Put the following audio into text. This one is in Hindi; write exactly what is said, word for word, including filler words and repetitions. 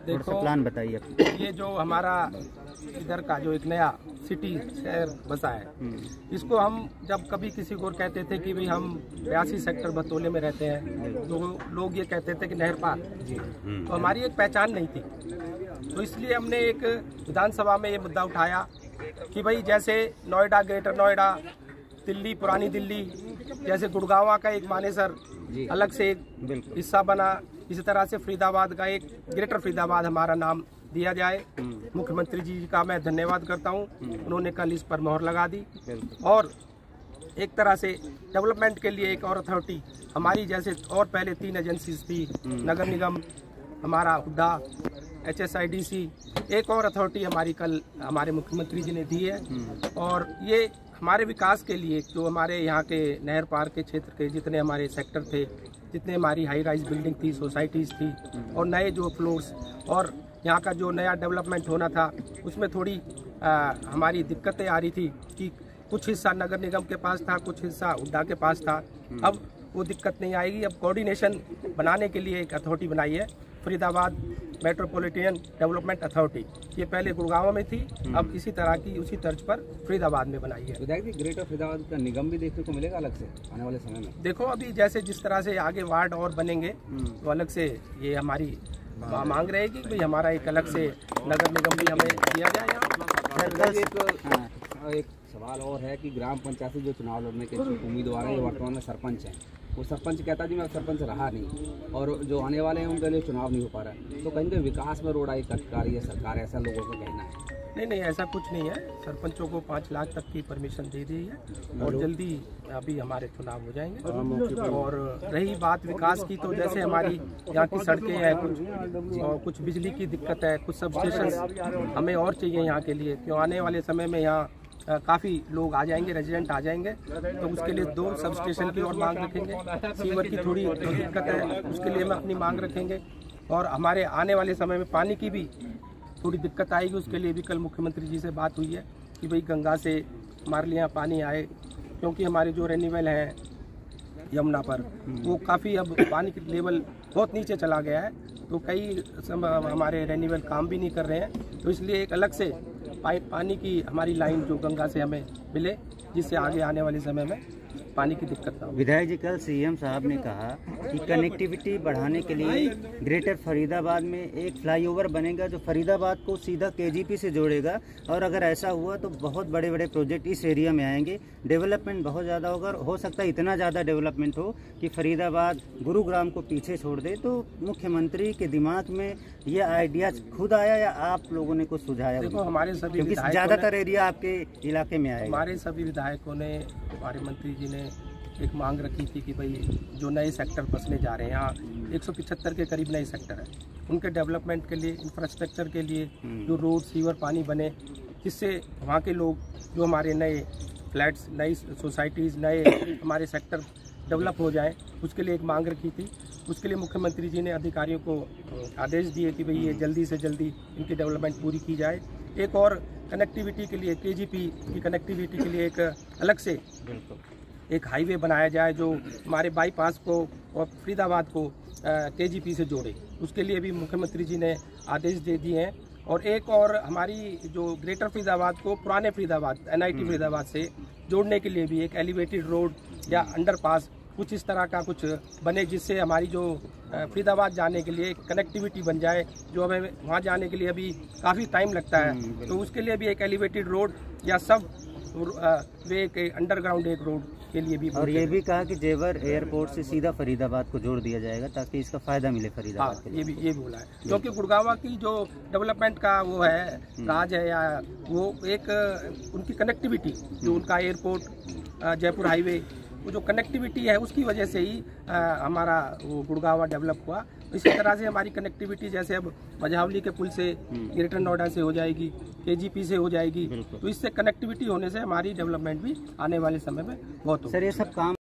देखो प्लान बताइए। ये जो हमारा इधर का जो एक नया सिटी शहर बसा है, इसको हम जब कभी किसी को कहते थे कि भाई हम बयासी सेक्टर बतौले में रहते हैं, तो लोग ये कहते थे कि नहर पार, तो हमारी एक पहचान नहीं थी। तो इसलिए हमने एक विधानसभा में ये मुद्दा उठाया कि भाई जैसे नोएडा, ग्रेटर नोएडा, दिल्ली, पुरानी दिल्ली, जैसे गुड़गांव का एक मानेसर अलग से एक हिस्सा बना, इसी तरह से फरीदाबाद का एक ग्रेटर फरीदाबाद हमारा नाम दिया जाए। मुख्यमंत्री जी का मैं धन्यवाद करता हूं, उन्होंने कल इस पर मोहर लगा दी। और एक तरह से डेवलपमेंट के लिए एक और अथॉरिटी हमारी, जैसे और पहले तीन एजेंसीज थी, नगर निगम, हमारा HUDA, H S I D C, एक और अथॉरिटी हमारी कल हमारे मुख्यमंत्री जी ने दी है। और ये हमारे विकास के लिए, जो हमारे यहाँ के नहर पार के क्षेत्र के जितने हमारे सेक्टर थे, जितने हमारी हाई राइज बिल्डिंग थी, सोसाइटीज़ थी, और नए जो फ्लोर्स और यहाँ का जो नया डेवलपमेंट होना था, उसमें थोड़ी आ, हमारी दिक्कतें आ रही थी कि कुछ हिस्सा नगर निगम के पास था, कुछ हिस्सा हुड्डा के पास था। अब वो दिक्कत नहीं आएगी। अब कोऑर्डिनेशन बनाने के लिए एक अथॉरिटी बनाई है, फरीदाबाद मेट्रोपॉलिटन डेवलपमेंट अथॉरिटी। ये पहले गुड़गांव में थी, अब इसी तरह की उसी तर्ज पर फरीदाबाद में बनाई है। विधायक जी, ग्रेटर फरीदाबाद का निगम भी देखने को मिलेगा अलग से आने वाले समय में? देखो, अभी जैसे जिस तरह से आगे वार्ड और बनेंगे, तो अलग से ये हमारी मांग रहेगी कि भाई हमारा एक अलग से नगर निगम भी हमें दिया जाए। एक, एक सवाल और है कि ग्राम पंचायत से जो चुनाव लड़ने के उम्मीदवार हैं, वर्तमान में सरपंच हैं, वो सरपंच कहता जी मैं सरपंच रहा नहीं, और जो आने वाले हैं उनके लिए चुनाव नहीं हो पा रहा है, तो कहीं तो विकास में रोड आई कटकारी है सरकार, ऐसा लोगों को कहना है। नहीं नहीं, ऐसा कुछ नहीं है। सरपंचों को पाँच लाख तक की परमिशन दे दी है और जल्दी अभी हमारे चुनाव हो जाएंगे। और रही बात विकास की, तो जैसे हमारी यहाँ की सड़कें हैं, कुछ और कुछ बिजली की दिक्कत है, कुछ सब स्टेशन हमें और चाहिए यहाँ के लिए, क्यों आने वाले समय में यहाँ काफ़ी लोग आ जाएंगे, रेजिडेंट आ जाएंगे, तो उसके लिए दो सब स्टेशन की और मांग रखेंगे। सीवर की थोड़ी दिक्कत है, उसके लिए हम अपनी मांग रखेंगे। और हमारे आने वाले समय में पानी की भी थोड़ी दिक्कत आएगी, उसके लिए भी कल मुख्यमंत्री जी से बात हुई है कि भाई गंगा से हमारे लिए यहाँ पानी आए, क्योंकि हमारे जो रेन्यूएबल है यमुना पर, वो काफ़ी अब पानी की लेवल बहुत नीचे चला गया है, तो कई हमारे रेन्यूएबल काम भी नहीं कर रहे हैं। तो इसलिए एक अलग से पाइप पानी की हमारी लाइन जो गंगा से हमें मिले, जिससे आगे आने वाले समय में पानी की दिक्कत ना हो। विधायक जी, कल सीएम साहब ने कहा कि कनेक्टिविटी बढ़ाने के लिए ग्रेटर फरीदाबाद में एक फ्लाईओवर बनेगा जो फरीदाबाद को सीधा केजीपी से जोड़ेगा, और अगर ऐसा हुआ तो बहुत बड़े बड़े प्रोजेक्ट इस एरिया में आएंगे, डेवलपमेंट बहुत ज़्यादा होगा। हो सकता है इतना ज़्यादा डेवलपमेंट हो कि फरीदाबाद गुरुग्राम को पीछे छोड़ दे। तो मुख्यमंत्री के दिमाग में ये आइडिया खुद आया या आप लोगों ने कुछ सुझाया? देखो, हमारे सभी क्योंकि ज़्यादातर एरिया आपके इलाके में आएगा। हमारे सभी विधायकों ने, हमारे मंत्री जी ने एक मांग रखी थी कि भाई जो नए सेक्टर बसने जा रहे हैं, यहाँ एक सौ पचहत्तर के करीब नए सेक्टर हैं, उनके डेवलपमेंट के लिए, इंफ्रास्ट्रक्चर के लिए जो रोड, सीवर, पानी बने, जिससे वहाँ के लोग जो हमारे नए फ्लैट्स, नई सोसाइटीज़, नए हमारे सेक्टर डेवलप हो जाएं, उसके लिए एक मांग रखी थी। उसके लिए मुख्यमंत्री जी ने अधिकारियों को आदेश दिए कि भाई ये जल्दी से जल्दी इनकी डेवलपमेंट पूरी की जाए। एक और कनेक्टिविटी के लिए, केजीपी की कनेक्टिविटी के लिए एक अलग से एक हाईवे बनाया जाए जो हमारे बाईपास को और फरीदाबाद को केजीपी से जोड़े। उसके लिए भी मुख्यमंत्री जी ने आदेश दे दिए हैं। और एक और हमारी जो ग्रेटर फरीदाबाद को पुराने फरीदाबाद, एनआईटी फरीदाबाद से जोड़ने के लिए भी एक एलिवेटेड रोड या अंडरपास कुछ इस तरह का कुछ बने, जिससे हमारी जो फरीदाबाद जाने के लिए कनेक्टिविटी बन जाए, जो हमें वहाँ जाने के लिए अभी काफ़ी टाइम लगता है, तो उसके लिए भी एक एलिवेटेड रोड या सब वे एक अंडरग्राउंड एक रोड के लिए भी। और ये भी कहा कि जेवर एयरपोर्ट से सीधा फरीदाबाद को जोड़ दिया जाएगा ताकि इसका फायदा मिले फरीदाबाद। हाँ, ये भी ये भी बोला है, क्योंकि गुड़गांव की जो डेवलपमेंट का वो है राज है, या वो एक उनकी कनेक्टिविटी, जो उनका एयरपोर्ट, जयपुर हाईवे, वो जो कनेक्टिविटी है उसकी वजह से ही आ, हमारा वो गुड़गांव डेवलप हुआ। इसी तरह से हमारी कनेक्टिविटी जैसे अब मझावली के पुल से ग्रेटर नोएडा से हो जाएगी, केजीपी से हो जाएगी, तो इससे कनेक्टिविटी होने से हमारी डेवलपमेंट भी आने वाले समय में बहुत होगी। सर, ये सब काम